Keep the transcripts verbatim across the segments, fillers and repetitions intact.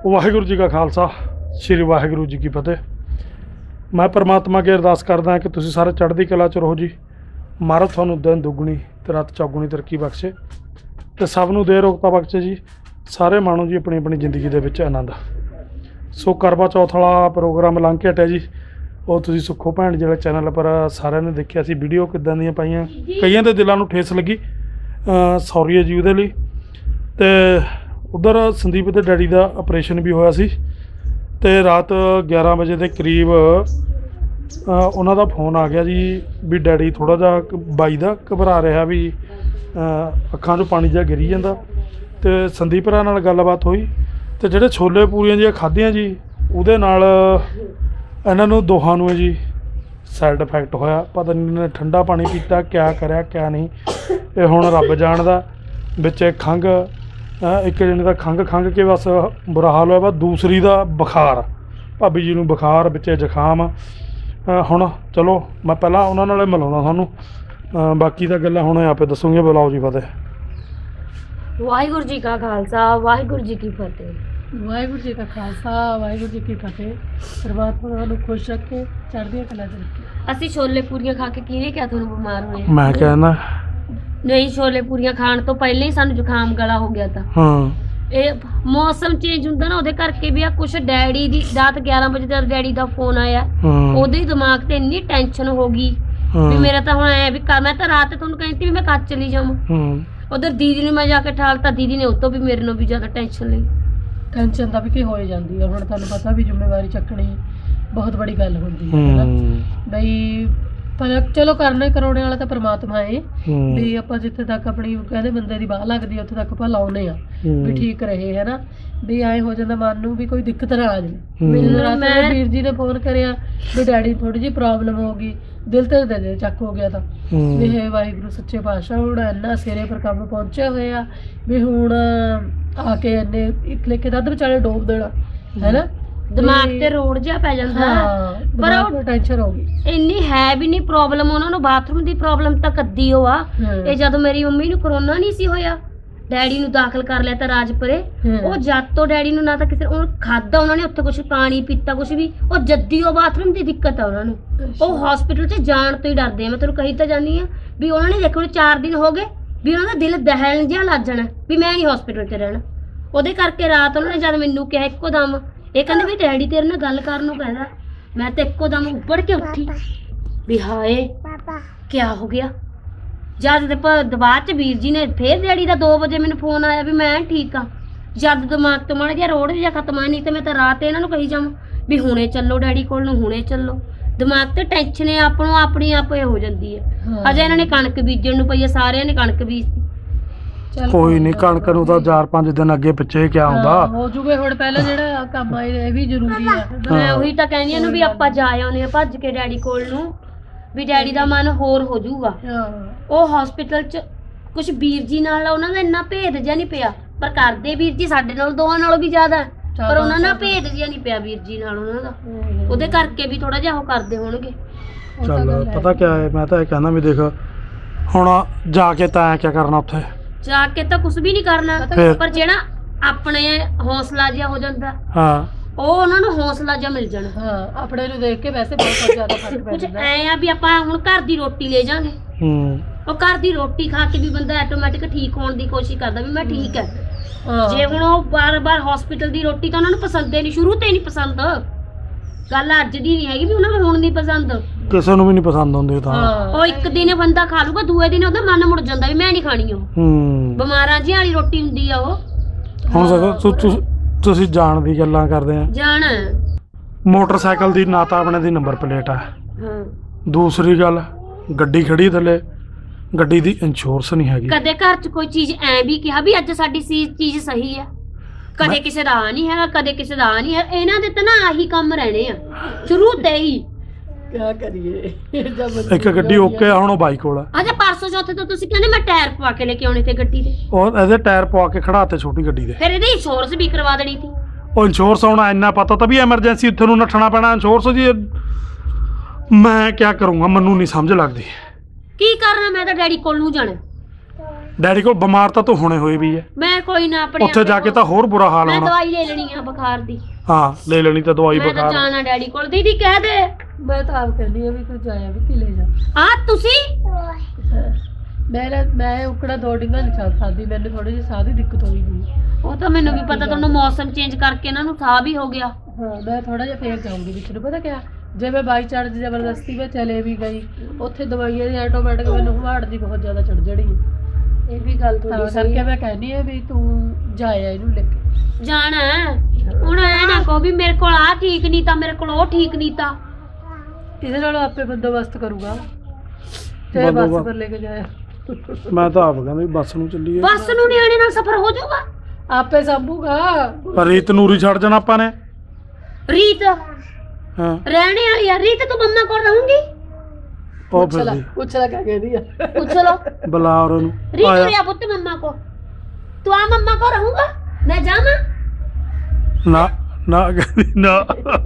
वाहिगुरू जी का खालसा श्री वाहिगुरू जी की फतेह। मैं परमात्मा की अरदास करदा कि तुसीं सारे चढ़दी कला च रहो जी। महाराज तुहानूं दिन दुगनी ते रात चौगुनी तरक्की बख्शे ते सब नूं दे रोकता बख्शे जी। सारे माणो जी अपनी अपनी जिंदगी दे विच आनंद। सो करवा चौथ वाला प्रोग्राम लंघ के हटिया जी। वो तुसीं सुखो भैन जिहड़े चैनल पर सारिਆਂ ने देखिया सी वीडियो किदां ਦੀਆਂ पाईਆਂ, कईयां दे दिलां नूं ठेस लगी। सॉरी है जी उहदे लई। ते उधर संदीप के डैडी का ऑपरेशन भी होया सी ते रात ग्यारह बजे के करीब उन्हों का फोन आ गया जी भी डैडी थोड़ा जा बाई का घबरा रहा भी अखां चों पानी जा गिरी जाता। तो संदीप भरा नाल गलबात हुई तो जेडे छोले पूरियां जी खाधियां जी उहदे नाल इन्हां नूं दोहां नूं जी साइड इफैक्ट होया। पता नहीं इन्होंने ठंडा पानी पीता क्या करया क्या नहीं, ये हुण रब जाणदा। विच खंघ एक जने का खंघ खंघ के बस बुरा हाल होया। दूसरी का बुखार, भाभी जी नूं बुखार बिच जुखाम। हुण चलो मैं पहला उन्होंने नाल मिलाउणा थानूं, बाकी दा गल्लां हुण आपे दसूंगे। बुलाओ जी फतेह। वाहिगुरू जी का खालसा वाहिगुरू जी की फतेह। वाहिगुरू जी का खालसा वाहिगुरू जी की फतेह। परमात्मा तुहानूं खुश रखे, चढ़दी कला च रखे। असीं छोले पूरियां खा के किहने क्या तुहानूं बीमार होए? मैं कहना नहीं, छोले पूरियां खाण तो पहले ही सानूं जुखाम गला हो गया था। हाँ ਇਹ मौसम चेंज ਹੁੰਦਾ ਨਾ ਉਹਦੇ ਕਰਕੇ ਵੀ ਆ ਕੁਛ। ਡੈਡੀ ਦੀ ਰਾਤ ਗਿਆਰਾਂ ਵਜੇ ਦਾ ਡੈਡੀ ਦਾ ਫੋਨ ਆਇਆ, ਉਹਦੇ ਦਿਮਾਗ ਤੇ ਇੰਨੀ ਟੈਨਸ਼ਨ ਹੋ ਗਈ ਵੀ ਮੇਰਾ ਤਾਂ ਹੁਣ ਐ ਵੀ ਮੈਂ ਤਾਂ ਰਾਤ ਤੁਹਾਨੂੰ ਕਹਿੰਦੀ ਵੀ ਮੈਂ ਕੱਚ ਚਲੀ ਜਾਵਾਂ। ਉਧਰ ਦੀਦੀ ਨੂੰ ਮੈਂ ਜਾ ਕੇ ਠਾਲਤਾ, ਦੀਦੀ ਨੇ ਉਹ ਤੋਂ ਵੀ ਮੇਰੇ ਨੂੰ ਵੀ ਜ਼ਿਆਦਾ ਟੈਨਸ਼ਨ ਲਈ। ਟੈਨਸ਼ਨ ਤਾਂ ਵੀ ਕੀ ਹੋ ਜਾਂਦੀ ਆ। ਹੁਣ ਤੁਹਾਨੂੰ ਪਤਾ ਵੀ ਜ਼ਿੰਮੇਵਾਰੀ ਚੱਕਣੀ ਬਹੁਤ ਬੜੀ ਗੱਲ ਹੁੰਦੀ ਹੈ ਬਈ। पर चलो करना करोने वाला तो परमात्मा है भी। आप जिथे तक अपनी कहते बंदे की बाह लगती उत्थे तक आप लाने भी ठीक रहे है ना। भी आए हो जाता मन नूं भी कोई दिक्कत ना आ जाए। मेरे रात वीर जी ने फोन करया भी डैडी थोड़ी जी प्रॉब्लम हो गई, दिल ते दे चक हो गया था भी। हे वाहिगुरू सच्चे पातशाह हुण इन्ना सिरे पर काम पहुंचे हुए आ भी हुण आके इन्ने एक लेके दद विचाले डोब देना है ना। दिमाग ते रोड जिहा पै जांदा। पर ਉਹ ਟੈਨਸ਼ਨ ਹੋ ਗਈ ਇੰਨੀ ਹੈ ਵੀ ਨਹੀਂ ਪ੍ਰੋਬਲਮ। ਉਹਨਾਂ ਨੂੰ ਬਾਥਰੂਮ ਦੀ ਪ੍ਰੋਬਲਮ ਤਾਂ ਕੱਦੀ ਹੋ ਆ। ਇਹ ਜਦੋਂ ਮੇਰੀ ਮੰਮੀ ਨੂੰ ਕਰੋਨਾ ਨਹੀਂ ਸੀ ਹੋਇਆ, ਡੈਡੀ ਨੂੰ ਦਾਖਲ ਕਰ ਲਿਆ ਤਾਂ ਰਾਜਪੁਰੇ। ਉਹ ਜਦ ਤੋਂ ਡੈਡੀ ਨੂੰ ਨਾ ਤਾਂ ਕਿਸੇ ਉਹ ਖਾਦਾ ਉਹਨਾਂ ਨੇ ਉੱਥੇ ਕੁਝ ਪਾਣੀ ਪੀਤਾ ਕੁਝ ਵੀ, ਉਹ ਜੱਦੀ ਉਹ ਬਾਥਰੂਮ ਦੀ ਦਿੱਕਤ ਆ ਉਹਨਾਂ ਨੂੰ। ਉਹ ਹਸਪੀਟਲ 'ਚ ਜਾਣ ਤੋਂ ਹੀ ਡਰਦੇ ਆ। ਮੈਂ ਤੁਹਾਨੂੰ ਕਹੀ ਤਾਂ ਜਾਂਦੀ ਆ ਵੀ ਉਹਨਾਂ ਨੇ ਦੇਖੋ ਚਾਰ ਦਿਨ ਹੋ ਗਏ ਵੀ ਉਹਨਾਂ ਦਾ ਦਿਲ ਦਹਿਲਣ ਜਿਹਾ ਲੱਗ ਜਾਣਾ ਵੀ ਮੈਂ ਨਹੀਂ ਹਸਪੀਟਲ 'ਚ ਰਹਿਣਾ। ਉਹਦੇ ਕਰਕੇ ਰਾਤ ਉਹਨਾਂ ਨੇ ਜਦ ਮੈਨੂੰ ਕਿਹਾ ਇੱਕੋ ਦਮ ਇਹ ਕਹਿੰਦੇ ਵੀ ਡੈਡੀ ਤੇਰੇ ਨਾਲ ਗੱਲ ਕਰਨ ਨੂੰ ਕਹਿੰਦਾ, ਮੈਂ ਤਾਂ ਇੱਕੋ ਦਮ ਉੱਪੜ ਕੇ ਉੱਠੀ ਵੀ ਹਾਏ ਕਿਆ ਹੋ ਗਿਆ। ਜਦ ਬਾਅਦ ਚ ਵੀਰ ਜੀ ਨੇ ਫੇਰ ਡੈਡੀ ਦਾ ਦੋ ਵਜੇ ਮੈਨੂੰ ਫੋਨ ਆਇਆ ਵੀ ਮੈਂ ਠੀਕ ਆ। ਜਦ ਦਿਮਾਗ ਤੋਂ ਮਾੜਾ ਜਿਹਾ ਰੋਡ ਜਿਹਾ ਖਤਮ ਆ। ਨਹੀਂ ਤੇ ਮੈਂ ਤਾਂ ਰਾਤ ਇਹਨਾਂ ਨੂੰ ਕਹੀ ਜਾਵਾਂ ਵੀ ਹੁਣੇ ਚੱਲੋ ਡੈਡੀ ਕੋਲ ਨੂੰ, ਹੁਣੇ ਚੱਲੋ। ਦਿਮਾਗ ਤੇ ਟੈਨਸ਼ਨ ਹੈ ਆਪ ਨੂੰ ਆਪਣੀ ਆਪ ਹੋ ਜਾਂਦੀ ਹੈ। ਅਜੇ ਇਹਨਾਂ ਨੇ ਕਣਕ ਬੀਜਣ ਨੂੰ ਪਈ ਹੈ, ਸਾਰਿਆਂ ਨੇ ਕਣਕ ਬੀਜਤੀ। कोई नहीं कणक नूं तां चार पांच दिन अगे पिछे क्या हुंदा हो जूगे। हुण पहले जेड़ा काम आ ये भी जरूरी है। मैं ਉਹੀ ਤਾਂ ਕਹਿੰਦੀ ਆ ਨੂੰ ਵੀ ਆਪਾਂ ਜਾ ਆਉਨੇ ਆ ਭੱਜ ਕੇ ਡੈਡੀ ਕੋਲ ਨੂੰ ਵੀ ਡੈਡੀ ਦਾ ਮਨ ਹੋਰ ਹੋ ਜਾਊਗਾ। ਉਹ ਹਸਪੀਟਲ 'ਚ ਕੁਝ ਵੀਰ ਜੀ ਨਾਲ ਉਹਨਾਂ ਦਾ ਇੰਨਾ ਭੇਦ ਜਿਹਾ ਨਹੀਂ ਪਿਆ, ਪਰ ਕਰਦੇ ਵੀਰ ਜੀ ਸਾਡੇ ਨਾਲ ਦੋਵਾਂ ਨਾਲੋਂ ਵੀ ਜ਼ਿਆਦਾ, ਪਰ ਉਹਨਾਂ ਨਾਲ ਭੇਦ ਜਿਹਾ ਨਹੀਂ ਪਿਆ ਵੀਰ ਜੀ ਨਾਲ ਉਹਨਾਂ ਦਾ। ਉਹਦੇ ਕਰਕੇ ਵੀ ਥੋੜਾ ਜਿਹਾ ਉਹ ਕਰਦੇ ਹੋਣਗੇ। ਚੱਲ ਪਤਾ ਕਿਆ ਹੈ, ਮੈਂ ਤਾਂ ਇਹ ਕਹਿੰਦਾ ਵੀ ਦੇਖ ਹੁਣ ਜਾ ਕੇ ਤਾਂ ਕੀ ਕਰਨਾ ਉੱਥੇ ਜਾ ਕੇ ਤਾਂ ਕੁਝ ਵੀ ਨਹੀਂ ਕਰਨਾ, ਪਰ ਜਿਹੜਾ ਆਪਣੇ ਹੌਸਲਾ ਜਿਹਾ ਹੋ ਜਾਂਦਾ ਹਾਂ ਉਹ ਉਹਨਾਂ ਨੂੰ ਹੌਸਲਾ ਜਿਹਾ ਮਿਲ ਜਾਣਾ। ਹਾਂ ਆਪਣੇ ਨੂੰ ਦੇਖ ਕੇ ਵੈਸੇ ਬਹੁਤ ਜ਼ਿਆਦਾ ਫਰਕ ਪੈ ਜਾਂਦਾ। ਕੁਝ ਐ ਆ ਵੀ ਆਪਾਂ ਹੁਣ ਘਰ ਦੀ ਰੋਟੀ ਲੈ ਜਾਾਂਗੇ, ਉਹ ਘਰ ਦੀ ਰੋਟੀ ਖਾ ਕੇ ਵੀ ਬੰਦਾ ਆਟੋਮੈਟਿਕ ਠੀਕ ਹੋਣ ਦੀ ਕੋਸ਼ਿਸ਼ ਕਰਦਾ ਵੀ ਮੈਂ ਠੀਕ ਹੈ। ਜੇ ਹੁਣ ਉਹ ਬਾਰ-ਬਾਰ ਹਸਪੀਟਲ ਦੀ ਰੋਟੀ ਤਾਂ ਉਹਨਾਂ ਨੂੰ ਪਸੰਦ ਹੀ ਨਹੀਂ, ਸ਼ੁਰੂ ਤੋਂ ਹੀ ਨਹੀਂ ਪਸੰਦ। ਗੱਲ ਅੱਜ ਦੀ ਨਹੀਂ ਹੈਗੀ ਵੀ ਉਹਨਾਂ ਨੂੰ ਹੁਣ ਨਹੀਂ ਪਸੰਦ, ਕਿਸੇ ਨੂੰ ਵੀ ਨਹੀਂ ਪਸੰਦ ਹੁੰਦੇ ਤਾਂ। ਉਹ ਇੱਕ ਦਿਨ ਬੰਦਾ ਖਾ ਲੂਗਾ, ਦੂਏ ਦਿਨ ਉਹਦਾ ਮਨ ਮੁੜ ਜਾਂਦਾ ਵੀ ਮੈਂ ਨਹੀਂ ਖਾਣੀ। ਉਹ ਬਿਮਾਰਾਂ ਜਿਹੀਆਂ ਵਾਲੀ ਰੋਟੀ ਹੁੰਦੀ ਆ ਉਹ। ਹੁਣ ਸਗੋਂ ਤੁਸੀਂ ਜਾਣ ਦੀ ਗੱਲਾਂ ਕਰਦੇ ਆ। ਜਾਣ ਮੋਟਰਸਾਈਕਲ ਦੀ ਨਾ ਤਾਂ ਆਪਣੇ ਦੀ ਨੰਬਰ ਪਲੇਟ ਆ। ਦੂਸਰੀ ਗੱਲ ਗੱਡੀ ਖੜੀ ਥੱਲੇ, ਗੱਡੀ ਦੀ ਇੰਸ਼ੋਰੈਂਸ ਨਹੀਂ ਹੈਗੀ। ਕਦੇ ਘਰ 'ਚ ਕੋਈ ਚੀਜ਼ ਐ ਵੀ ਕਿਹਾ ਵੀ ਅੱਜ ਸਾਡੀ ਚੀਜ਼ ਸਹੀ ਆ, ਕਦੇ ਕਿਸੇ ਦਾ ਨਹੀਂ ਹੈਗਾ, ਕਦੇ ਕਿਸੇ ਦਾ ਨਹੀਂ ਹੈ। ਇਹਨਾਂ ਦੇ ਤਾਂ ਨਾ ਆਹੀ ਕੰਮ ਰਹਿਣੇ ਆ ਸ਼ੁਰੂ ਤੇ ਹੀ। ਕਿਆ ਕਰੀਏ ਇੱਕ ਗੱਡੀ ਓਕੇ ਆ, ਹੁਣ ਉਹ ਬਾਈਕ ਕੋਲ ਆ। ਅੱਛਾ ਪਰਸੋਂ ਚੌਥੇ ਤੋਂ ਤੁਸੀਂ ਕਹਿੰਦੇ ਮੈਂ ਟਾਇਰ ਪਵਾ ਕੇ ਲੈ ਕੇ ਆਉਣੇ ਤੇ ਗੱਡੀ ਦੇ, ਉਹ ਇਹਦੇ ਟਾਇਰ ਪਵਾ ਕੇ ਖੜਾਤੇ ਛੋਟੀ ਗੱਡੀ ਦੇ। ਫਿਰ ਇਹਦੀ ਇੰਸ਼ੋਰੈਂਸ ਵੀ ਕਰਵਾ ਦੇਣੀ ਸੀ। ਉਹ ਇੰਸ਼ੋਰੈਂਸ ਆਉਣਾ ਇੰਨਾ ਪਤਾ ਤਾਂ ਵੀ ਐਮਰਜੈਂਸੀ ਉੱਥੇ ਨੂੰ ਨੱਠਣਾ ਪੈਣਾ ਇੰਸ਼ੋਰੈਂਸ ਜੀ। मैं क्या करूँगा, मनु नहीं समझ लगती। की करना, मैं तो डैडी कोल नूं जाना। ਡੈਡੀ ਕੋਲ ਬਿਮਾਰ ਤਾਂ ਤੂੰ ਹੁਣੇ ਹੋਈ ਵੀ ਹੈ, ਮੈਂ ਕੋਈ ਨਾ ਆਪਣੇ ਉੱਥੇ ਜਾ ਕੇ ਤਾਂ ਹੋਰ ਬੁਰਾ ਹਾਲ ਮੈਂ ਹੋਣਾ। ਦਵਾਈ ਲੈ ਲੈਣੀ ਆ ਬੁਖਾਰ ਦੀ। ਹਾਂ ਲੈ ਲੈਣੀ ਤਾਂ ਦਵਾਈ ਮੈਂ ਤਾਂ ਬੁਖਾਰ। ਜਾਣਾ ਡੈਡੀ ਕੋਲ। ਦੀਦੀ ਕਹਿ ਦੇ। ਮੈਂ ਤਾਂ ਆਪ ਕਹਿੰਦੀ ਆ ਵੀ ਤੂੰ ਜਾਇਆ ਵੀ ਕਿ ਲੈ ਜਾ। ਆ ਤੁਸੀਂ ਮੇਰਾ ਮੈਂ ਉਕੜਾ ਦੋ ਡਿੰਗਾ ਨਹੀਂ ਚੱਲ ਸਕਦੀ, ਮੈਨੂੰ ਥੋੜੀ ਜਿਹੀ ਸਾਹ ਦੀ ਦਿੱਕਤ ਹੋਈ ਗਈ। ਉਹ ਤਾਂ ਮੈਨੂੰ ਵੀ ਪਤਾ, ਤੁਹਾਨੂੰ ਮੌਸਮ ਚੇਂਜ ਕਰਕੇ ਇਹਨਾਂ ਨੂੰ ਸਾਹ ਵੀ ਹੋ ਗਿਆ। ਹਾਂ ਮੈਂ ਥੋੜਾ ਜਿਹਾ ਫੇਰ ਜਾਊਂਗੀ ਵਿੱਚ ਨੂੰ। ਪਤਾ ਕਿਆ, ਜੇ ਮੈਂ ਬਾਈ ਚਾਂਸ ਜ਼ਬਰਦਸਤੀ ਵਿੱਚ ਚਲੇ ਵੀ ਗਈ ਉੱਥੇ ਦਵਾਈਆਂ ਦੀ ਆਟੋਮੈਟਿਕ ਮੈਨੂੰ ਹਵਾੜ ਦੀ ਬਹੁਤ ਜ਼ਿਆਦਾ ਚੜ ਜਣੀ ਹੈ। ਇਹ ਵੀ ਗੱਲ ਤਾਂ ਥੋੜੀ ਸਹੀ ਕਰਕੇ ਮੈਂ ਕਹਿੰਦੀ ਆ ਵੀ ਤੂੰ ਜਾਇਆ ਇਹਨੂੰ ਲੈ ਕੇ ਜਾਣਾ ਹੈ। ਹੁਣ ਐ ਨਾ ਕਹੋ ਵੀ ਮੇਰੇ ਕੋਲ ਆ ਠੀਕ ਨਹੀਂ ਤਾਂ ਮੇਰੇ ਕੋਲ ਉਹ ਠੀਕ ਨਹੀਂ ਤਾਂ। ਇਹਦੇ ਨਾਲੋਂ ਆਪੇ ਬੰਦੋਬਸਤ ਕਰੂਗਾ ਤੇ ਬੱਸ ਪਰ ਲੈ ਕੇ ਜਾਇਆ। ਮੈਂ ਤਾਂ ਆਪ ਕਹਿੰਦਾ ਵੀ ਬੱਸ ਨੂੰ ਚੱਲੀਏ। ਬੱਸ ਨੂੰ ਨਿਆਣੇ ਨਾਲ ਸਫ਼ਰ ਹੋ ਜਾਊਗਾ। ਆਪੇ ਸੰਭੂਗਾ। ਪਰ ਰੀਤ ਨੂਰੀ ਛੱਡ ਜਾਣਾ ਆਪਾਂ ਨੇ। ਰੀਤ ਹਾਂ ਰਹਿਣੇ ਵਾਲੀ ਆ। ਰੀਤ ਤੂੰ ਮੰਮਾ ਕੋਲ ਰਹੂੰਗੀ? ਉਹ ਪੁੱਛ ਲੈ ਫਿਰ ਪੁੱਛ ਲੈ ਕਿਆ ਕਹਿੰਦੀ ਆ। ਪੁੱਛ ਲੋ। ਬੁਲਾ ਉਹਨੂੰ। ਰੀਤ ਰਿਆ ਪੁੱਤ ਮੰਮਾ ਕੋ। ਤੂੰ ਆ ਮੰਮਾ ਕੋ ਰਹੂੰਗਾ? ਮੈਂ ਜਾਵਾਂ? ਨਾ ਨਾ ਕਹਿੰਦੀ ਨਾ।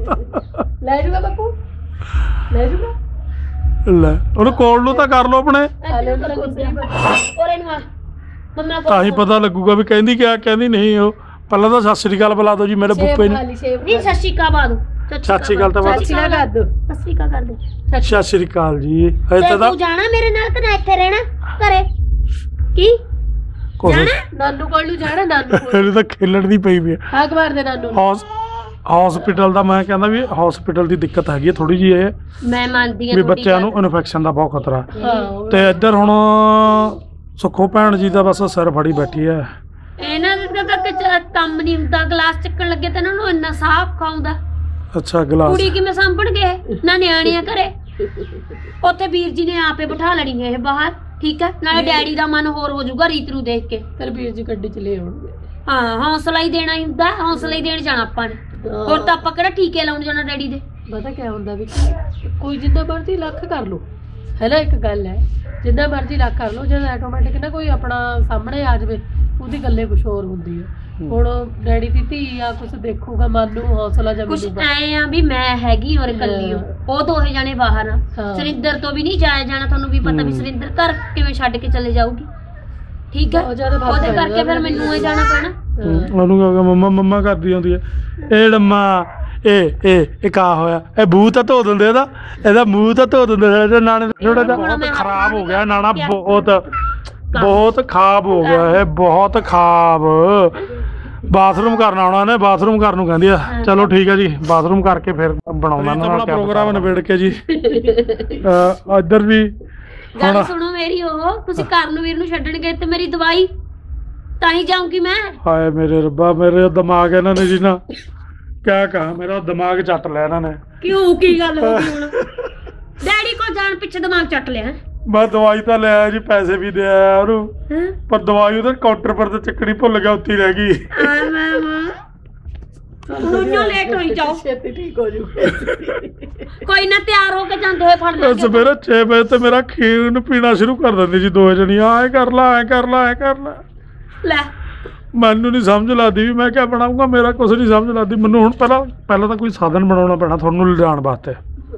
ਲੈ ਜੂਗਾ ਬਾਪੂ, ਲੈ ਜੂਗਾ। ਲੈ ਉਹਨੂੰ ਕੋਲ ਨੂੰ ਤਾਂ ਕਰ ਲੋ ਆਪਣੇ। ਹਾਲੇ ਉਹਨਾਂ ਨੂੰ ਕੁਝ ਔਰੇ ਨੂੰ ਆ ਮੰਮਾ ਕੋ। ਤਾਂ ਹੀ ਪਤਾ ਲੱਗੂਗਾ ਵੀ ਕਹਿੰਦੀ ਕਿਆ ਕਹਿੰਦੀ ਨਹੀਂ। ਉਹ ਪਹਿਲਾਂ ਤਾਂ ਸਤਿ ਸ੍ਰੀ ਅਕਾਲ ਬੁਲਾ ਦਿਓ ਜੀ ਮੇਰੇ ਬੁੱਪੇ ਨੂੰ। ਨਹੀਂ ਸਤਿ ਸ਼੍ਰੀ ਅਕਾਲ ਬਾਦੂ। ਸਤਿ ਸ਼੍ਰੀ ਅਕਾਲ ਤਾਂ ਬਾਅਦ। ਸਤਿ ਸ਼੍ਰੀ ਅਕਾਲ ਕਰ ਦੋ। ਸਤਿ ਸ਼੍ਰੀ ਅਕਾਲ ਕਰ ਦੇ। ਸਤਿ ਸ਼੍ਰੀ ਅਕਾਲ ਜੀ। ਹਜੇ ਤੇ ਤਾਂ ਤੂੰ ਜਾਣਾ ਮੇਰੇ ਨਾਲ ਤੇ ਨਾ ਇੱਥੇ ਰਹਿਣਾ ਘਰੇ? ਕੀ ਕੁਛ ਨਾਨੂ ਕੋਲ ਨੂੰ ਜਾਣਾ। ਨਾਨੂ ਕੋਲ ਇਹਨੂੰ ਤਾਂ ਖੇਲਣ ਦੀ ਪਈ ਵੀ ਹੈ। ਹਾਕ ਮਾਰ ਦੇ ਨਾਨੂ ਨੂੰ। ਹੌਸ ਹਸਪੀਟਲ ਦਾ ਮੈਂ ਕਹਿੰਦਾ ਵੀ ਹਸਪੀਟਲ ਦੀ ਦਿੱਕਤ ਹੈਗੀ ਹੈ ਥੋੜੀ ਜਿਹੀ ਇਹ ਮੈਂ ਮੰਨਦੀ ਆ ਵੀ ਬੱਚਿਆਂ ਨੂੰ ਇਨਫੈਕਸ਼ਨ ਦਾ ਬਹੁਤ ਖਤਰਾ। ਹਾਂ ਤੇ ਇੱਧਰ ਹੁਣ ਸੁੱਖੋ ਭੈਣ ਜੀ ਦਾ ਬਸ ਸਿਰ ਫੜੀ ਬੈਠੀ ਹੈ। ਇਹਨਾਂ ਦਾ ਤਾਂ ਕੁਝ ਕੰਮ ਨਹੀਂ ਹੁੰਦਾ। ਗਲਾਸ ਚੱਕਣ ਲੱਗੇ ਤੇ ਇਹਨਾਂ ਨੂੰ ਇੰਨਾ ਸਾਹ ਔਖਾ ਆਉਂਦਾ। ਅੱਛਾ ਗਲਾਸ ਕੁੜੀ ਕਿਵੇਂ ਸਾਂਭਣਗੇ ਨਾ ਨਿਆਣੇ ਆ ਘਰੇ। ਉੱਥੇ ਵੀਰ ਜੀ ਨੇ ਆਪੇ ਬਿਠਾ ਲੈਣੀ ਹੈ ਇਹ ਬਾਹਰ। ਠੀਕ ਹੈ ਨਾਲੇ ਡੈਡੀ ਦਾ ਮਨ ਹੋਰ ਹੋ ਜਾਊਗਾ ਰੀਤ ਨੂੰ ਦੇਖ ਕੇ। ਤੇਰੇ ਵੀਰ ਜੀ ਗੱਡੀ ਚ ਲੈ ਆਉਣਗੇ। ਹਾਂ ਹੌਸਲਾ ਹੀ ਦੇਣਾ ਹੀ ਹੁੰਦਾ। ਹੌਸਲਾ ਹੀ ਦੇਣ ਜਾਣਾ ਆਪਾਂ ਨੇ। ਹੋਰ ਤਾਂ ਆਪਾਂ ਕਿਹੜਾ ਟੀਕੇ ਲਾਉਣ ਜਾਣਾ ਡੈਡੀ ਦੇ। ਪਤਾ ਕਿਆ ਹੁੰਦਾ ਵੀ ਕੋਈ ਜਿੰਨਾ ਮਰਜ਼ੀ ਲੱਖ ਕਰ ਲੋ ਹੈ ਨਾ। ਇੱਕ ਗੱਲ ਹੈ ਜਿੰਨਾ ਮਰਜ਼ੀ ਲੱਖ ਕਰ ਲੋ ਜਦ ਆਟੋਮੈਟਿਕ ਨਾ ਕੋਈ ਆਪਣਾ ਸਾਹਮਣੇ ਆ ਜਾਵੇ ਉਹਦੀ ਗੱਲੇ ਕੁਝ ਹੋਰ ਹੁੰਦੀ ਹੈ। ਹੁਣ ਡੈਡੀ ਦੀ ਧੀ ਆ ਕੁਝ ਦੇਖੂਗਾ ਮਨ ਨੂੰ ਹੌਸਲਾ ਜਾ ਕੁਛ ਮਿਲੂਗਾ। ਐ ਆ ਵੀ ਮੈਂ ਹੈਗੀ ਔਰ ਇਕੱਲੀ ਉਹ ਦੋਹੇ ਜਾਣੇ ਬਾਹਰ ਆ। ਹਾਂ। ਸੁਰਿੰਦਰ ਤੋਂ ਵੀ ਨਹੀਂ ਜਾਇਆ ਜਾਣਾ। ਤੁਹਾਨੂੰ ਵੀ ਪਤਾ ਵੀ ਸੁਰਿੰਦਰ ਘਰ ਕਿਵੇਂ ਛੱਡ ਕੇ ਚਲੇ ਜਾਊਗੀ। ਠੀਕ ਹੈ ਬਹੁਤ ਜ਼ਿਆਦਾ ਭਾਰ ਉਹਦੇ ਪੈ ਕਰਕੇ ਜਾਂਦਾ ਫਿਰ ਮੈਨੂੰ ਇਹ ਜਾਣਾ ਪੈਣਾ। ਉਹਨੂੰ ਕਹੂਗਾ ਮੰਮਾ ਮੰਮਾ ਕਰਦੀ ਆਉਂਦੀ ਹੈ। ਇਹ ਡੰਮਾ ਇਹ ਇਹ ਇਹ ਕਾ ਹੋਇਆ ਇਹ ਮੂੰਹ ਤਾਂ ਧੋ ਦਿੰਦੇ ਇਹਦਾ ਇਹਦਾ ਮੂੰਹ ਤਾਂ ਧੋ ਦਿੰਦੇ ਇਹਦੇ ਨਾਨੇ ਥੋੜਾ ਜਿਹਾ ਬਹੁਤ ਖਰਾਬ ਹੋ ਗਿਆ ਨਾਨਾ। ਬਹੁਤ ਬਹੁਤ ਖਾਬ ਹੋ ਗਿਆ ਇਹ ਬਹੁਤ ਖਾਬ। ਬਾਥਰੂਮ ਕਰਨਾ ਆਉਣਾ ਨੇ ਬਾਥਰੂਮ ਕਰਨ ਨੂੰ ਕਹਿੰਦੀ ਆ। ਚਲੋ ਠੀਕ ਹੈ ਜੀ ਬਾਥਰੂਮ ਕਰਕੇ ਫਿਰ ਬਣਾਉਣਾ ਨਾ ਪ੍ਰੋਗਰਾਮ ਨਿਬੇੜ ਕੇ ਜੀ। ਇੱਧਰ ਵੀ ਗੱਲ ਸੁਣੋ ਮੇਰੀ। ਉਹ ਤੁਸੀਂ ਕਰਨਵੀਰ ਨੂੰ ਛੱਡਣ ਗਏ ਤੇ ਮੇਰੀ ਦਵਾਈ ਤਾਂ ਹੀ ਜਾਊਂਗੀ ਮੈਂ। ਹਾਏ ਮੇਰੇ ਰੱਬਾ ਮੇਰੇ ਦਿਮਾਗ ਇਹਨਾਂ ਨੇ ਜੀ ਨਾ ਕਿਆ ਕਹਾ ਮੇਰਾ ਦਿਮਾਗ ਚੱਟ ਲਿਆ ਇਹਨਾਂ ਨੇ। ਕਿਉਂ ਕੀ ਗੱਲ ਹੋ ਗਈ ਹੁਣ? ਡੈਡੀ ਕੋਲ ਜਾਣ ਪਿੱਛੇ ਦਿਮਾਗ ਚੱਟ ਲਿਆ। ਮੈਂ ਦਵਾਈ ਤਾਂ ਲੈ ਆਇਆ ਜੀ ਪੈਸੇ ਵੀ ਦੇ ਆਇਆ ਉਹਨੂੰ ਪਰ ਦਵਾਈ ਉਹਦੇ ਕਾਊਂਟਰ ਪਰ ਤੇ ਚੱਕਣੀ ਭੁੱਲ ਗਿਆ ਉੱਥੇ ਰਹਿ ਗਈ। ਹੁਣ ਕਿਉਂ ਲੇਟ ਹੋਈ ਜਾਓ? ਛੇਤੀ ਠੀਕ ਹੋ ਜੂਗੇ। ਕੋਈ ਨਾ ਤਿਆਰ ਹੋ ਕੇ ਜਾਂਦੇ ਹੋਏ ਫੜ ਲੈ। ਸਵੇਰੇ ਛੇ ਵਜੇ ਤੇ ਮੇਰਾ ਖੀਰ ਨੂੰ ਪੀਣਾ ਸ਼ੁਰੂ ਕਰ ਦਿੰਦੀ ਜੀ ਦੋਵੇਂ ਜਣੀਆਂ। ਐ ਕਰ ਲਾ ਐ ਕਰ ਲਾ ਐ ਕਰ ਲਾ। ਲੈ ਮੈਨੂੰ ਨਹੀਂ ਸਮਝ ਲੱਗਦੀ ਵੀ ਮੈਂ ਕਿਆ ਬਣਾਉਂਗਾ। ਮੇਰਾ ਕੁਛ ਨਹੀਂ ਸਮਝ ਲੱਗਦੀ ਮੈਨੂੰ। ਹੁਣ ਪਹਿਲਾਂ ਪਹਿਲਾਂ ਤਾਂ ਕੋਈ ਸਾਧਨ ਬਣਾਉਣਾ ਪੈਣਾ ਤੁਹਾਨੂੰ ਲਿਜਾਣ ਵਾਸਤੇ।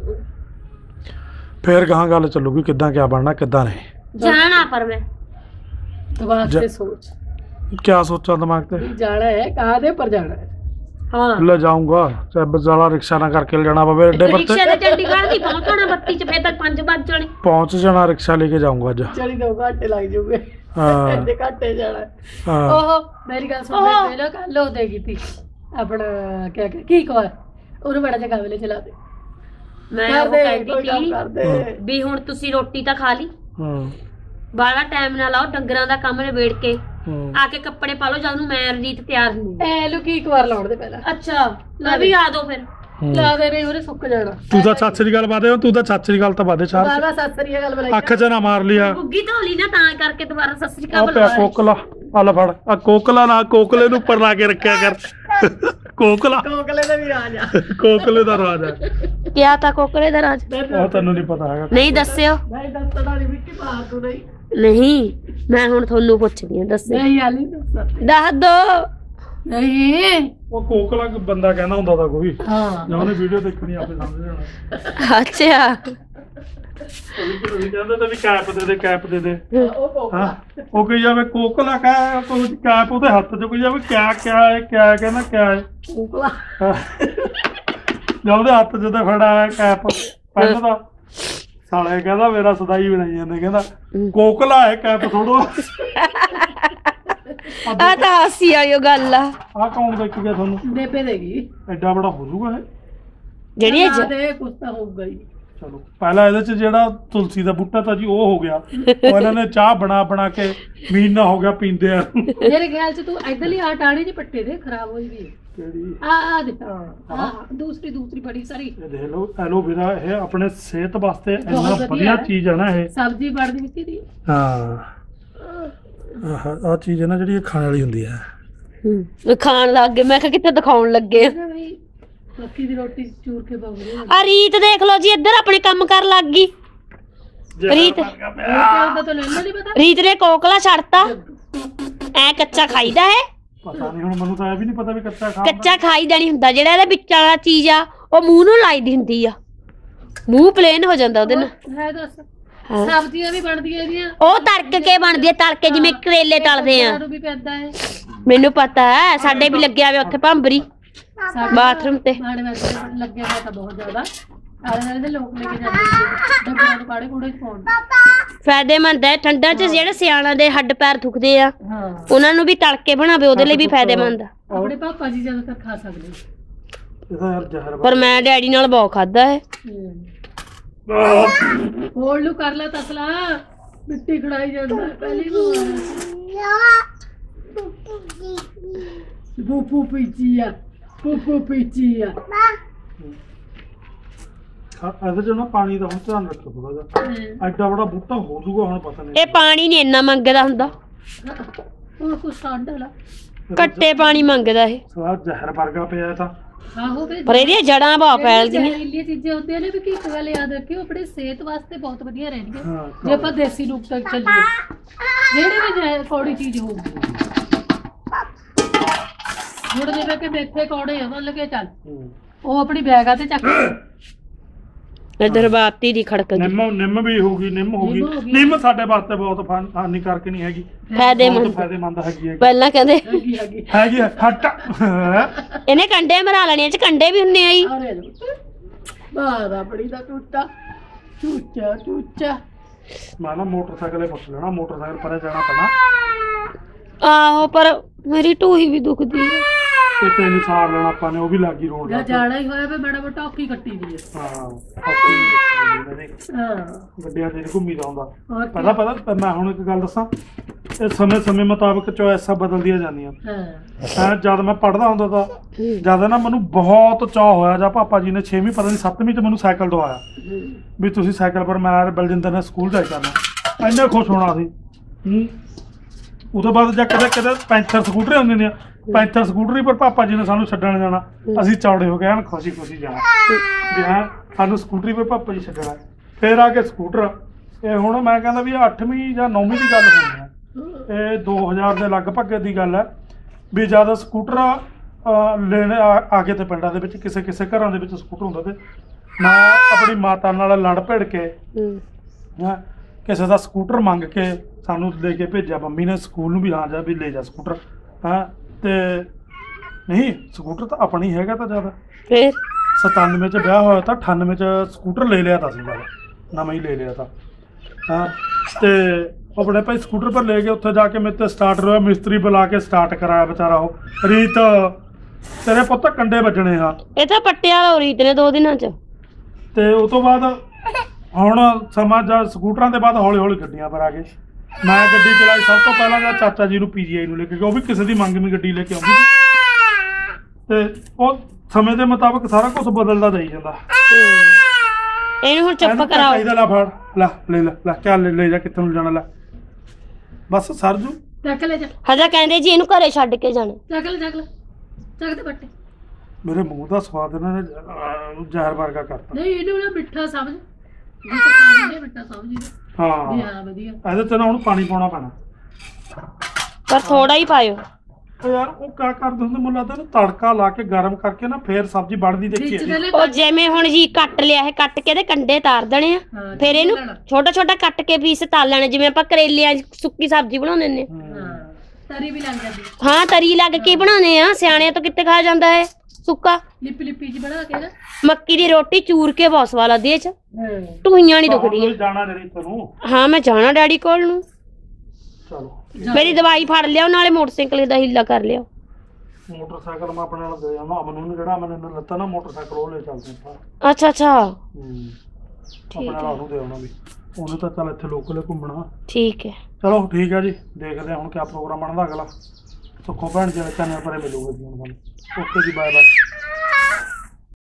ਫੇਰ ਗਾਹਾਂ ਗੱਲ ਚੱਲੂਗੀ ਕਿੱਦਾਂ ਕਿਆ ਬਣਨਾ ਕਿੱਦਾਂ ਨਹੀਂ। ਜਾਣਾ ਪਰ ਮੈਂ ਦਿਮਾਗ ਤੇ ਸੋਚ ਕਿਆ ਸੋਚਾਂ ਦਿਮਾਗ ਤੇ। ਜਾਣਾ ਹੈ ਕਾਹਦੇ ਪਰ ਜਾਣਾ ਹੈ। ਹਾਂ ਲੈ ਜਾਊਂਗਾ ਚਾਹੇ ਬਜ਼ਾਲਾ ਰਿਕਸ਼ਾ ਨਾ ਕਰਕੇ ਲੈ ਜਾਣਾ ਪਵੇ ਅੱਡੇ ਪਰ ਰਿਕਸ਼ੇ ਤੇ ਚੰਡੀਗੜ੍ਹ ਦੀ ਪਹੁੰਚਣਾ ਬੱਤੀ ਚ ਫੇਰ ਤੱਕ ਪੰਜ ਵੱਜ ਜਾਣੇ। ਪਹੁੰਚ ਜਾਣਾ ਰਿਕਸ਼ਾ ਲੈ ਕੇ ਜਾਊਂਗਾ ਅੱਜ। ਚਲੀ ਦੋ ਘੰਟੇ ਲੱਗ ਜੂਗੇ। ਹਾਂ ਐਡੇ ਘੰਟੇ ਜਾਣਾ। ਹਾਂ ਓਹੋ ਮੇਰੀ ਗੱਲ ਸੁਣ ਮੈਂ ਪਹਿਲਾਂ ਕੱਲ ਉਹ ਦੇ ਕੀਤੀ ਆਪਣਾ ਕਿਆ ਕੀ ਕਵਾ ਉਹਨੂੰ ਬੜਾ ਜਿਹਾ ਕਾਬਲੇ ਚਲਾ ਦੇ। ਮੈਂ ਉਹ ਕਹਿੰਦੀ ਸੀ ਵੀ ਹੁਣ ਤੁਸੀਂ ਰੋਟੀ ਤਾਂ ਖਾ ਲਈ। ਹਾਂ ਬਾਲਾ ਟਾਈਮ ਨਾ ਲਾਓ ਡੰਗਰਾਂ ਦਾ ਕੰਮ ਨਿਬੇੜ ਕੇ ਹਾਂ ਆ ਕੇ ਕੱਪੜੇ ਪਾ ਲਓ ਜਦ ਨੂੰ ਮੈਂ ਰੀਤ ਤਿਆਰ ਹੁੰਦੀ। ਐ ਲੁਕੀ ਇੱਕ ਵਾਰ ਲਾਉਣ ਦੇ ਪਹਿਲਾਂ। ਅੱਛਾ ਲੈ ਵੀ ਆ ਦੋ ਫਿਰ। ਲਾ ਦੇ ਰਹੇ ਉਹਨੇ ਸੁੱਕ ਜਾਣਾ। ਤੂੰ ਤਾਂ ਸੱਚ ਦੀ ਗੱਲ ਬਾਦੇ ਤੂੰ ਤਾਂ ਸੱਚ ਦੀ ਗੱਲ ਤਾਂ ਬਾਦੇ ਚਾਰ ਬਾਬਾ ਸੱਸਰੀ ਗੱਲ ਬੁਲਾਈ ਅੱਖ 'ਚ ਨਾ ਮਾਰ ਲਿਆ। ਬੁੱਗੀ ਧੋਲੀ ਨਾ ਤਾਂ ਕਰਕੇ ਦੁਬਾਰਾ ਸਤਿ ਸ੍ਰੀ ਆ ਅਕਾਲ ਪਿਆ ਬੁਲਾ। ਕੋਕਲਾ ਆ ਲੈ ਫੜ ਆ ਕੋਕਲਾ ਨਾ ਕੋਕਲੇ ਨੂੰ ਉੱਪਰ ਲਾ ਕੇ ਰੱਖਿਆ ਕਰ। ਕੋਕਲਾ ਕੋਕਲੇ ਦਾ ਵੀ ਰਾਜ ਆ। ਕੋਕਲੇ ਦਾ ਰਾਜ ਹੈ। ਕਿਆ ਤਾਂ ਕੋਕਲੇ ਦਾ ਰਾਜ? ਉਹ ਤੈਨੂੰ ਨਹੀਂ ਪਤਾ ਹੈਗਾ। ਨਹੀਂ ਦੱਸਿਓ। ਨਹੀਂ ਦੱਸਣਾ ਨਹੀਂ ਮਿੱਟੀ ਮਾਰ ਤੂੰ ਨਹੀਂ। ਨਹੀਂ ਮੈਂ ਹੁਣ ਤੁਹਾਨੂੰ ਪੁੱਛਦੀ ਹਾਂ ਦੱਸਿਓ। ਨਹੀਂ ਆਲੀ ਦੱਸ ਦੱਸ ਦੋ। ਨਹੀਂ ਉਹ ਕੋਕਲਾ ਬੰਦਾ ਕਹਿੰਦਾ ਹੁੰਦਾ ਤਾਂ ਕੋਈ ਹਾਂ ਜਾਂ ਉਹਨੇ ਵੀਡੀਓ ਦੇਖਣੀ ਆਪੇ ਸਮਝ ਜਾਣਾ। ਅੱਛਾ ਤੁਸੀਂ ਕਹਿੰਦੇ ਤੇ ਵੀ ਕੈਪ ਦੇ ਦੇ ਕੈਪ ਦੇ ਦੇ ਉਹ ਕੋਕਾ ਹਾਂ ਉਹ ਕਹੀ ਜਾਵੇ ਕੋਕਲਾ ਕਾ ਕੋਈ ਕੈਪ ਉਹਦੇ ਹੱਥ 'ਚ ਕੋਈ ਜਾਵੇ ਕਿਆ ਕਿਆ ਹੈ ਕਿਆ ਕਹਿੰਦਾ ਕਿਆ ਹੈ ਕੋਕਲਾ ਜਦ ਉਹਦੇ ਹੱਥ 'ਚ ਤੇ ਫੜਾ ਹੈ ਕੈਪ ਪਹਿਲਾਂ ਤਾਂ ਸਾਲੇ ਕਹਿੰਦਾ ਮੇਰਾ ਸਦਾਈ ਬਣਾਈ ਜਾਂਦੇ ਕਹਿੰਦਾ ਕੋਕਲਾ ਹੈ ਕੈਪ ਥੋੜੋ ਆ ਤਾਂ ਹਾਸੀ ਵਾਲੀ ਗੱਲ ਆ। ਆਹ ਕੌਣ ਦੇਖ ਗਿਆ ਤੁਹਾਨੂੰ? ਬੇਬੇ ਦੇਗੀ ਐਡਾ ਬੜਾ ਹੋ ਜੂਗਾ ਇਹ ਜਿਹੜੀ ਇਹ ਜ- ਤੇ ਕੁਛ ਤਾਂ ਹੋਊਗਾ ਹੀ। ਚਲੋ ਪਹਿਲਾਂ ਇਹਦੇ 'ਚ ਜਿਹੜਾ ਤੁਲਸੀ ਦਾ ਬੂਟਾ ਤਾਂ ਜੀ ਉਹ ਹੋ ਗਿਆ ਉਹ ਇਹਨਾਂ ਨੇ ਚਾਹ ਬਣਾ ਬਣਾ ਕੇ ਮਹੀਨਾ ਹੋ ਗਿਆ ਪੀਂਦੇ ਆ। ਮੇਰੇ ਖਿਆਲ ਚ ਤੂੰ ਇਧਰਲੀ ਆ ਟਾਣੀ ਚ ਪੱਟੇ ਦੇ ਖਰਾਬ ਹੋਈ ਵੀ ਕਿਹੜੀ ਆ ਆ ਦੇ ਹਾਂ ਦੂਸਰੀ ਦੂਸਰੀ ਬੜੀ ਸਾਰੀ ਇਹ ਦੇਖ ਲਓ ਐਲੋਵੇਰਾ ਇਹ ਆਪਣੇ ਸਿਹਤ ਵਾਸਤੇ ਇੰਨਾ ਬਹੁਤ ਵਧੀਆ ਵਧੀਆ ਹੈ। ਚੀਜ਼ ਹੈ ਨਾ ਇਹ। ਸਬਜ਼ੀ ਬਣਦੀ ਵਿੱਚ ਦੀ ਹਾਂ ਆਹ ਆਹ ਚੀਜ਼ ਹੈ ਨਾ ਜਿਹੜੀ ਇਹ ਖਾਣ ਵਾਲੀ ਹੁੰਦੀ ਹੈ। ਹੂੰ ਖਾਣ ਲੱਗ ਗਏ ਮੈਂ ਕਿਹਾ ਕਿੱਥੇ ਦਿਖਾਉਣ ਲੱਗੇ ਆ। ਨਾ ਬਈ ਮੱਕੀ ਦੀ ਰੋਟੀ ਚੂਰ ਕੇ ਬਗਰੇ ਆ ਰੀਤ ਦੇਖ ਲਓ ਜੀ ਇੱਧਰ ਆਪਣੇ ਕੰਮ ਕਰਨ ਲੱਗ ਗਈ। ਰੀਤ ਉਹ ਕਿਉਂ ਤਾਂ ਤੈਨੂੰ ਇਹਨਾਂ ਨਹੀਂ ਪਤਾ ਰੀਤ ਨੇ ਕੋਕਲਾ ਛੱਡਤਾ ਐ ਕੱਚਾ ਖਾਈਦਾ ਹੈ। ਪਤਾ ਨਹੀਂ ਹੁਣ ਮੈਨੂੰ ਤਾਂ ਇਹ ਵੀ ਨਹੀਂ ਪਤਾ ਵੀ ਕੱਚਾ ਖਾ ਕੱਚਾ ਖਾਈ ਜਾਣੀ ਹੁੰਦਾ ਜਿਹੜਾ ਇਹਦੇ ਵਿੱਚ ਵਾਲਾ ਚੀਜ਼ ਆ ਉਹ ਮੂੰਹ ਨੂੰ ਲਾਈਦੀ ਹੁੰਦੀ ਆ ਮੂੰਹ ਪਲੇਨ ਹੋ ਜਾਂਦਾ ਉਹਦੇ ਨਾਲ। ਹੈ ਦੱਸ ਹਾਂ। ਸਬਜ਼ੀਆਂ ਵੀ ਬਣਦੀਆਂ ਇਹਦੀਆਂ ਉਹ ਤੜਕ ਕੇ ਬਣਦੀ ਆ ਤੜਕੇ ਜਿਵੇਂ ਕਰੇਲੇ ਤਲਦੇ ਆ। ਨੂੰ ਵੀ ਪੈਂਦਾ ਹੈ ਮੈਨੂੰ ਪਤਾ ਹੈ ਸਾਡੇ ਵੀ ਲੱਗਿਆ ਵੇ ਉੱਥੇ ਭਾਂਬਰੀ ਸਾਡੇ ਬਾਥਰੂਮ ਤੇ ਮਾੜੇ ਵਾਸਤੇ ਲੱਗਿਆ ਹੋਇਆ ਤਾਂ ਬਹੁਤ ਜ਼ਿਆਦਾ ਆਲੇ ਨਾਲੇ ਦੇ ਲੋਕ ਲੈ ਕੇ ਜਾਂਦੇ ਸੀ ਡੱਬਿਆਂ ਨੂੰ ਕਾੜੇ ਕੂੜੇ ਚ ਪਾਉਣ ਫਾਇਦੇਮੰਦ ਹੈ ਠੰਡਾ ਚ ਜਿਹੜੇ ਸਿਆਣਾ ਦੇ ਹੱਡ ਪੈਰ ਦੁਖਦੇ ਆ ਹਾਂ ਉਹਨਾਂ ਨੂੰ ਵੀ ਤੜਕੇ ਬਣਾਵੇ ਉਹਦੇ ਲਈ ਵੀ ਫਾਇਦੇਮੰਦ ਆ। ਆਪਣੇ ਪਾਪਾ ਜੀ ਜ਼ਿਆਦਾਤਰ ਖਾ ਸਕਦੇ ਇਹਦਾ ਯਾਰ ਜ਼ਹਿਰ ਪਰ ਮੈਂ ਡੈਡੀ ਨਾਲ ਬਹੁਤ ਖਾਦਾ ਹੈ। ਹੋਰ ਨੂੰ ਕਰ ਲੈ ਤਸਲਾ ਮਿੱਟੀ ਖੜਾਈ ਜਾਂਦਾ ਪਹਿਲੀ ਬੂਪੂ ਪੀਚੀਆ ਬੂਪੂ ਪੀਚੀਆ ਇਹਦੇ 'ਚ ਨਾ ਪਾਣੀ ਦਾ ਹੁਣ ਧਿਆਨ ਰੱਖੋ ਥੋੜਾ ਜਿਹਾ ਐਡਾ ਬੜਾ ਬੂਟਾ ਹੋ ਜੂਗਾ ਹੁਣ ਪਤਾ ਨਹੀਂ। ਇਹ ਪਾਣੀ ਨਹੀਂ ਇੰਨਾ ਮੰਗਦਾ ਹੁੰਦਾ ਉਹ ਕੁਛ ਸਾਡਾ ਲਾ ਘੱਟੇ ਪਾਣੀ ਮੰਗਦਾ ਇਹ ਸਾਰਾ ਜ਼ਹਿਰ ਵਰਗਾ ਪਿਆ ਇਹ ਤਾਂ। ਆਹੋ ਵੇ ਪਰ ਇਹਦੀਆਂ ਜੜਾਂ ਬਹੁਤ ਫੈਲਦੀਆਂ। ਜ਼ਹਿਰੀਲੀਆਂ ਚੀਜ਼ਾਂ ਹੁੰਦੀਆਂ ਨੇ ਵੀ ਕੀ ਇੱਕ ਗੱਲ ਯਾਦ ਰੱਖਿਓ ਆਪਣੇ ਸਿਹਤ ਵਾਸਤੇ ਬਹੁਤ ਵਧੀਆ ਰਹਿਣਗੀਆਂ ਹਾਂ ਜੇ ਆਪਾਂ ਦੇਸੀ ਨੁਕਤੇ ਚੱਲੀਏ ਜਿਹੜੀ ਵੀ ਜ਼ਹਿਰ ਕੌੜੀ ਚੀਜ਼ ਹੋਊਗੀ ਹੁਣ ਜਿਵੇਂ ਕਿ ਮੇਥੇ ਕੌੜੇ ਆ ਮੰਨ ਕੇ ਚੱਲ ਹੂੰ। ਉਹ ਆਪਣੀ ਬੈਗਾ ਤੇ ਚੱਕ ਇਧਰ ਬਾਤੀ ਦੀ ਖੜਕ ਨਿੰਮ ਨਿੰਮ ਵੀ ਹੋਊਗੀ ਨਿੰਮ ਹੋਊਗੀ ਨਿੰਮ ਹੋ ਗਈ। ਨਿੰਮ ਸਾਡੇ ਵਾਸਤੇ ਬਹੁਤ ਫਾਨ- ਹਾਨੀਕਾਰਕ ਨਹੀਂ ਹੈਗੀ ਫਾਇਦੇਮੰਦ ਬਹੁਤ ਫਾਇਦੇਮੰਦ ਹੈਗੀ ਹੈ ਪਹਿਲਾਂ ਕਹਿੰਦੇ ਹੈਗੀ ਹੈਗੀ ਹੈਗੀ ਹੈ, ਖੱਟ ਇਹਨੇ ਕੰਡੇ ਮਰਾ ਲੈਣੇ ਚ ਕੰਡੇ ਵੀ ਹੁੰਨੇ ਆਈ। ਅਰੇ ਬਾਦ ਆਪਣੀ ਦਾ ਟੁੱਟਾ ਚੂਚਾ ਚੂਚਾ ਮੈਂ ਨਾ ਮੋਟਰਸਾਈਕਲ ਤੇ ਪੁੱਛ ਲੈਣਾ ਮੋਟਰਸਾਈਕਲ ਪਰੇ ਜਾਣਾ ਪੈਣਾ ਆਹੋ ਪਰ ਮੇਰੀ ਢੂਹੀ ਵੀ ਦੁਖਦੀ ਹੈ। ਤੇ ਤੈਨੂੰ ਸਾਰ ਲੈਣਾ ਆਪਾਂ ਨੇ ਉਹ ਵੀ ਲੱਗੀ ਰੋਡ ਜਾਂ ਜਾਣਾ ਹੀ ਹੋਇਆ ਵੀ ਬੜਾ ਮੋਟਾ ਔਖੀ ਕੱਟੀ ਦੀ ਹੈ ਹਾਂ ਔਖੀ ਨੀ ਦੇਖੀ ਹਾਂ ਗੱਡੀਆਂ ਤੇ ਨੀ ਘੁੰਮੀ ਦਾ ਹੁੰਦਾ ਹੋਰ ਕੀ? ਪਤਾ ਪਤਾ ਮੈਂ ਹੁਣ ਇੱਕ ਗੱਲ ਦੱਸਾਂ ਇਹ ਸਮੇਂ ਸਮੇਂ ਮੁਤਾਬਕ ਚੋਇਸਾਂ ਬਦਲਦੀਆਂ ਜਾਂਦੀਆਂ। ਹਾਂ ਐ ਜਦ ਮੈਂ ਪੜ੍ਹਦਾ ਹੁੰਦਾ ਤਾਂ ਜਦ ਨਾ ਮੈਨੂੰ ਬਹੁਤ ਚਾਅ ਹੋਇਆ ਜਾਂ ਪਾਪਾ ਜੀ ਨੇ ਛੇਵੀਂ ਪਤਾ ਨਹੀਂ ਸੱਤਵੀਂ 'ਚ ਮੈਨੂੰ ਸਾਈਕਲ ਦਵਾਇਆ ਵੀ ਤੁਸੀਂ ਸਾਈਕਲ ਪਰ ਮੈਂ ਬਲਜਿੰਦਰ ਨੇ ਸਕੂਲ ਜਾਈ ਕਰਨਾ ਇੰਨਾ ਖੁਸ਼ ਹੋਣਾ ਸੀ। ਹੂੰ ਉਹਦੇ ਬਾਅਦ ਜਾਂ ਕਦੇ ਕਦੇ ਪੈਂਥਰ ਸਕੂਟਰ ਹੁੰਦੇ ਨੇ ਪੈਂਥਰ ਸਕੂਟਰੀ ਪਰ ਪਾਪਾ ਜੀ ਨੇ ਸਾਨੂੰ ਛੱਡਣ ਜਾਣਾ ਅਸੀਂ ਚੌੜੇ ਹੋ ਗਏ ਹਨ ਖੁਸ਼ੀ ਖੁਸ਼ੀ ਜਾਣਾ ਵੀ ਹਾਂ ਸਾਨੂੰ ਸਕੂਟਰੀ ਪਰ ਪਾਪਾ ਜੀ ਛੱਡਣਾ ਫਿਰ ਆ ਕੇ ਸਕੂਟਰ ਇਹ ਹੁਣ ਮੈਂ ਕਹਿੰਦਾ ਵੀ ਅੱਠਵੀਂ ਜਾਂ ਨੌਵੀਂ ਦੀ ਗੱਲ ਹੋਣੀ ਹੈ ਇਹ ਦੋ ਹਜ਼ਾਰ ਦੇ ਲਗਭਗ ਦੀ ਗੱਲ ਹੈ ਵੀ ਜਦ ਸਕੂਟਰ ਅਹ, ਲੈਣ ਆ ਆ ਕੇ ਤੇ ਪਿੰਡਾਂ ਦੇ ਵਿੱਚ ਕਿਸੇ ਕਿਸੇ ਘਰਾਂ ਦੇ ਵਿੱਚ ਸਕੂਟਰ ਹੁੰਦਾ ਤੇ ਮੈਂ ਆਪਣੀ ਮਾਤਾ ਨਾਲ ਲੜ ਭਿੜ ਕੇ ਹੈਂ ਕਿਸੇ ਦਾ ਸਕੂਟਰ ਮੰਗ ਕੇ ਸਾਨੂੰ ਲੈ ਕੇ ਭੇਜਿਆ ਮੰਮੀ ਨੇ ਸਕੂਲ ਨੂੰ ਵੀ ਹਾਂ ਜਾ ਵੀ ਲੈ ਜਾ ਸਕੂਟਰ ਹਾਂ ਤੇ ਨਹੀਂ ਸਕੂਟਰ ਤਾਂ ਆਪਣੀ ਹੈਗਾ ਤਾਂ ਜ਼ਿਆਦਾ ਫਿਰ ਸਤਾਨਵੇਂ 'ਚ ਵਿਆਹ ਹੋਇਆ ਤਾਂ ਅਠਾਨਵੇਂ 'ਚ ਸਕੂਟਰ ਲੈ ਲਿਆ ਤਾਂ ਸੀ ਜਦ ਨਵਾਂ ਹੀ ਲੈ ਲਿਆ ਤਾਂ ਹਾਂ ਤੇ ਆਪਣੇ ਭਾਈ ਸਕੂਟਰ ਪਰ ਲੈ ਕੇ ਉੱਥੇ ਜਾ ਕੇ ਮੇਰੇ ਤੇ ਸਟਾਰਟ ਹੋਇਆ ਮਿਸਤਰੀ ਬੁਲਾ ਕੇ ਸਟਾਰਟ ਕਰਾਇਆ ਵਿਚਾਰਾ ਉਹ ਰੀਤ ਤੇਰੇ ਪੁੱਤ ਕੰਡੇ ਵੱਜਣੇ ਆ ਇਹ ਤਾਂ ਪੱਟਿਆ ਵਾਲਾ ਰੀਤ ਨੇ ਦੋ ਦਿਨਾਂ ਚ। ਤੇ ਉਸ ਤੋਂ ਬਾਅਦ ਹੁਣ ਸਮਾਂ ਜਾਂ ਸਕੂਟਰਾਂ ਦੇ ਬਾਅਦ ਹੌਲੀ ਹੌਲੀ ਗੱਡੀਆਂ ਪਰ ਆ ਗਏ ਮੈਂ ਗੱਡੀ ਚਲਾਈ ਸਭ ਤੋਂ ਪਹਿਲਾਂ ਜਾਂ ਚਾਚਾ ਜੀ ਨੂੰ ਪੀਜੀਆਈ ਨੂੰ ਲੈ ਕੇ ਗਿਆ ਉਹ ਵੀ ਕਿਸੇ ਦੀ ਮੰਗਵੀਂ ਗੱਡੀ ਲੈ ਕੇ ਆਉਂਦੀ ਸੀ ਤੇ ਉਹ ਸਮੇਂ ਦੇ ਮੁਤਾਬਕ ਸਾਰਾ ਕੁਝ ਬਦਲਦਾ ਜਾਈ ਜਾਂਦਾ। ਇਹਨੂੰ ਹੁਣ ਚੁੱਪ ਇਹਨੂੰ ਕਰਾਓ। ਚਾਹੀਦਾ ਲੈ ਫੜ ਲੈ ਲੈ ਲੈ ਲੈ ਕਿਆ ਲੈ ਲੈ ਜਾ ਕਿੱਥੇ ਨੂੰ ਜਾਣਾ ਲੈ ਬਸ ਸਰਜੂ ਚੱਕ ਲੈ ਜਾ ਹਜਾ ਕਹਿੰਦੇ ਜੀ ਇਹਨੂੰ ਘਰੇ ਛੱਡ ਕੇ ਜਾਣਾ। ਚੱਕ ਲੈ ਚੱਕ ਲੈ ਚੱਕ ਤੇ ਬੱਟੇ ਮੇਰੇ ਮੂੰਹ ਦਾ ਸਵਾਦ ਇਹਨਾਂ ਨੇ ਅਹ, ਜ਼ਹਿਰ ਵਰਗਾ ਕਰਤਾ। ਨਹੀਂ ਇਹਨੂੰ ਨਾ ਮਿੱਠਾ ਸਮਝ ਜੇ ਤਾਂ ਖਾਣੀ ਹੈ ਮਿੱਠਾ ਸਮਝ ਇਹਨੂੰ। ਵੀ ਹਾਂ ਹਾਂ ਵਧੀਆ ਇਹਦੇ ਤੇ ਨਾ ਹੁਣ ਪਾਣੀ ਪਾਉਣਾ ਪੈਣਾ ਪਰ ਥੋੜਾ ਹੀ ਪਾਇਓ। ਉਹ ਯਾਰ ਉਹ ਕਿਆ ਕਰਦੇ ਹੁੰਦੇ ਮੈਨੂੰ ਲੱਗਦਾ ਨਾ ਤੜਕਾ ਲਾ ਕੇ ਗਰਮ ਕਰਕੇ ਨਾ ਫੇਰ ਸਬਜ਼ੀ ਬਣਦੀ ਦੇਖੀ ਵਿੱਚ ਹੈ ਦੇ ਉਹ ਜਿਵੇਂ ਹੁਣ ਜੀ ਕੱਟ ਲਿਆ ਇਹ ਕੱਟ ਕੇ ਤੇ ਕੰਡੇ ਤਾਰ ਦੇਣੇ ਆ ਹਾਂ, ਫਿਰ ਇਹਨੂੰ ਲੈਣਾ। ਛੋਟਾ ਛੋਟਾ ਕੱਟ ਕੇ ਪੀਸ ਤਾਲ ਲੈਣੇ ਜਿਵੇਂ ਆਪਾਂ ਕਰੇਲਿਆਂ ਦੀ ਸੁੱਕੀ ਸਬਜ਼ੀ ਬਣਾਉਂਦੇ ਨੇ ਹਾਂ ਤਰੀ ਵੀ ਲੱਗ ਜਾਂਦੀ ਹਾਂ ਤਰੀ ਲੱਗ ਕੇ ਬਣਾਉਂਦੇ ਆ ਸਿਆਣਿਆਂ ਤੋਂ ਕਿੱਥੇ ਖਾਇਆ ਜਾਂਦਾ ਹੈ ਸੁੱਕਾ ਲਿਪੀ ਲਿਪੀ ਜੀ ਬਣਾ ਕੇ ਨਾ ਮੱਕੀ ਦੀ ਰੋਟੀ ਚੂਰ ਕੇ ਬਹੁਤ ਸਵਾਦ ਲੱਗਦੀ ਇਹ ਚ ਹਾਂ ਟੂਈਆਂ ਨਹੀਂ ਦੁਖਦੀਆਂ ਜਾਣਾ ਜਿਹੜੀ ਤੈਨੂੰ ਹਾਂ ਮੈਂ ਜਾਣਾ ਡੈਡੀ ਕੋਲ ਨੂੰ ਚਲੋ ਮੇਰੀ ਦਵਾਈ ਫੜ ਲਿਆਓ ਨਾਲੇ ਮੋਟਰਸਾਈਕਲ ਦਾ ਹਿੱਲਾ ਕਰ ਲਿਓ ਮੋਟਰਸਾਈਕਲ ਮੈਂ ਆਪਣੇ ਨਾਲ ਦੇ ਆਵਾਂ ਅਮਨ ਨੂੰ ਜਿਹੜਾ ਮੈਨੂੰ ਲੱਤਾ ਨਾ ਮੋਟਰਸਾਈਕਲ ਉਹ ਲੈ ਚੱਲਦੇ ਆਪਾਂ ਅੱਛਾ ਅੱਛਾ ਹੂੰ ਆਪਣੇ ਨਾਲ ਉਹਨੂੰ ਦੇ ਆਉਣਾ ਵੀ ਉਹਨੂੰ ਤਾਂ ਚੱਲ ਇੱਥੇ ਲੋਕਲ ਘੁੰਮਣਾ ਠੀਕ ਹੈ ਚਲੋ ਠੀਕ ਹੈ ਜੀ ਦੇਖਦੇ ਹਾਂ ਹੁਣ ਕਿਆ ਪ੍ਰੋਗਰਾਮ ਬਣਦਾ ਅਗਲਾ ਸੁੱਖੋ ਭੈਣ ਜੀ ਚੈਨਲ ਪਰੇ ਮਿਲੂਗਾ ਜੀ ਹੁਣ ਓਕੇ ਜੀ ਬਾਏ ਬਾਏ